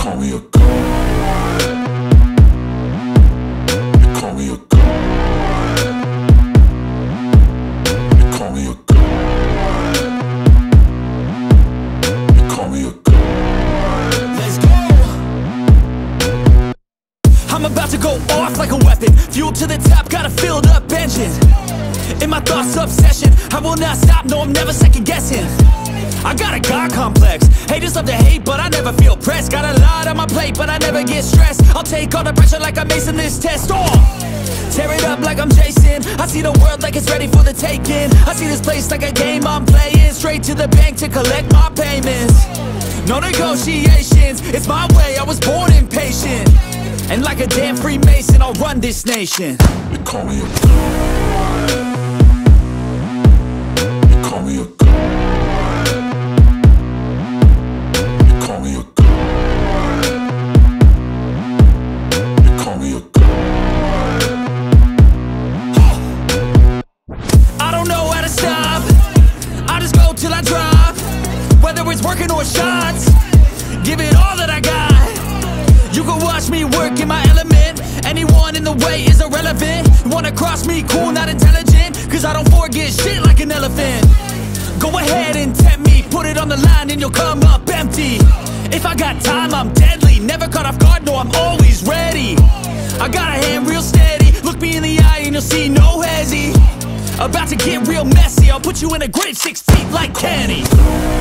call me a god. You call me a god. You call me a god. You call me a god. Let's go! I'm about to go off like a weapon. Fuel to the top, got a filled up engine. In my thoughts, obsession, I will not stop, no, I'm never second guessing. I got a God complex. Haters love to hate, but I never feel pressed. Got a lot on my plate, but I never get stressed. I'll take all the pressure like I'm acing this test. Tear it up like I'm Jason. I see the world like it's ready for the taking. I see this place like a game I'm playing. Straight to the bank to collect my payments. No negotiations, it's my way, I was born impatient. And like a damn Freemason, I'll run this nation. You call me a god. You call me a god. You call me a god. You call me a god. I don't know how to stop, I just go till I drop. Whether it's working or shots, give it all that I got. You can watch me work in my element. Anyone in the way is irrelevant. You wanna cross me, cool, not intelligent, cause I don't forget shit like an elephant. Go ahead and tempt me, put it on the line and you'll come up empty. If I got time, I'm deadly, never caught off guard, no, I'm always ready. I got a hand real steady, look me in the eye and you'll see no hezzy. About to get real messy, I'll put you in a grave 6 feet like Kenny.